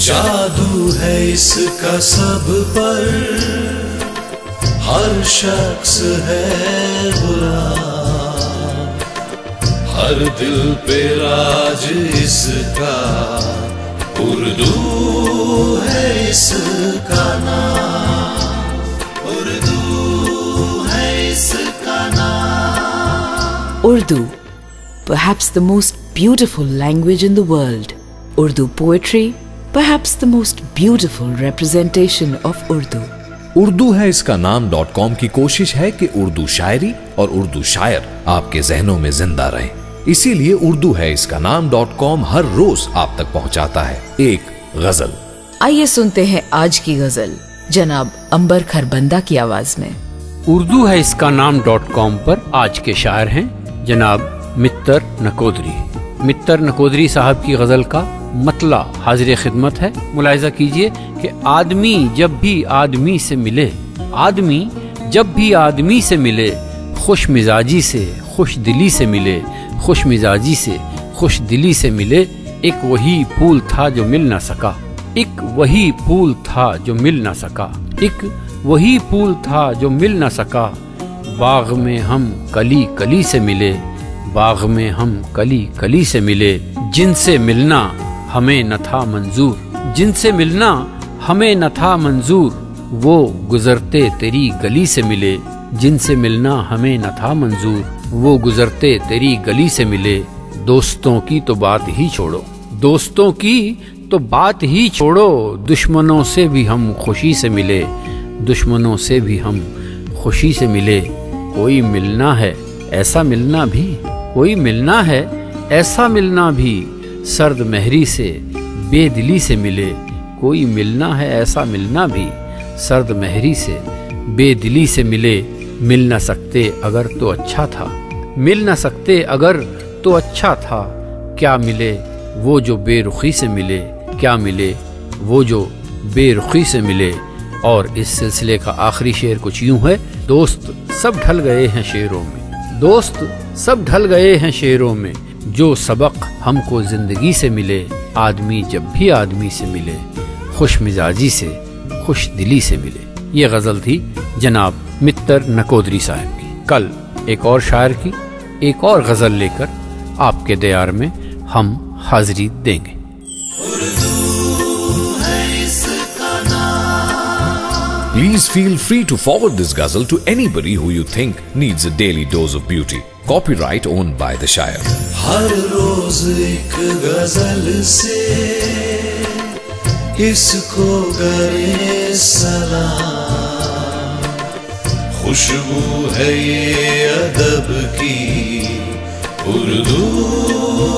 جادو ہے اس کا سب پر، ہر شخص ہے غلام، ہر دل پہ راج اس کا، اردو ہے اس کا نام، اردو ہے اس کا نام۔ Urdu, perhaps the most beautiful language in the world. Urdu poetry, perhaps the most beautiful representation of Urdu. Urdu ہے اس کا نام .com کی کوشش ہے کہ اردو شاعری اور اردو شاعر آپ کے ذہنوں میں زندہ رہیں، اسی لیے اردو ہے اس کا نام .com ہر روز آپ تک پہنچاتا ہے ایک غزل۔ آئیے سنتے ہیں آج کی غزل جناب عنبر کھربندہ کی آواز میں۔ اردو ہے اس کا نام .com پر آج کے شاعر ہیں جناب متر نکودری۔ متر نکودری صاحب کی غزل کا مطلع حاضر خدمت ہے۔ ملاحظہ کیجئے کہ آدمی جب بھی آدمی سے ملے، آدمی جب بھی آدمی سے ملے، خوش مزاجی سے خوش دلی سے ملے، خوش مزاجی سے خوش دلی سے ملے، ایک وہی پھول تھا جو مل نہ سکا، ایک وہی پھول تھا جو مل نہ سکا، ایک وہی پھول تھا جو مل نہ سکا، باغ میں ہم کلی کلی سے ملے، باغ میں ہم کلی کلی سے ملے، جن سے ملنا ہمیں نہ تھا منظور، جن سے ملنا ہمیں نہ تھا منظور، وہ گزرتے تیری گلی سے ملے، جن سے ملنا ہمیں نہ تھا منظور، وہ گزرتے تیری گلی سے ملے، دوستوں کی تو بات ہی چھوڑو، دوستوں کی تو بات ہی چھوڑو، دشمنوں سے بھی ہم خوشی سے ملے، دشمنوں سے بھی ہم خوشی سے ملے، کوئی ملنا ہے ایسا ملنا بھی، کوئی ملنا ہے ایسا ملنا بھی، سرد مہری سے بے دلی سے ملے، کوئی ملنا ہے ایسا ملنا بھی، سرد مہری سے بے دلی سے ملے، مل نہ سکتے اگر تو اچھا تھا، مل نہ سکتے اگر تو اچھا تھا، کیا ملے وہ جو بے رخی سے ملے، کیا ملے وہ جو بے رخی سے ملے۔ اور اس سلسلے کا آخری شعر کچھ یوں ہے، دوست سب ڈھل گئے ہیں شعروں میں، دوست سب ڈھل گئے ہیں شعروں میں، جو سبق ہم کو زندگی سے ملے، آدمی جب بھی آدمی سے ملے، خوش مزاجی سے خوش دلی سے ملے۔ یہ غزل تھی جناب متر نکودری صاحب کی۔ کل ایک اور شاعر کی ایک اور غزل لے کر آپ کے دیار میں ہم حاضری دیں گے۔ Please feel free to forward this ghazal to anybody who you think needs a daily dose of beauty. Copyright owned by the Shire. ہر روز ایک غزل سے اس کو کرے سلام، خوشبو ہے یہ ادب کی، اردو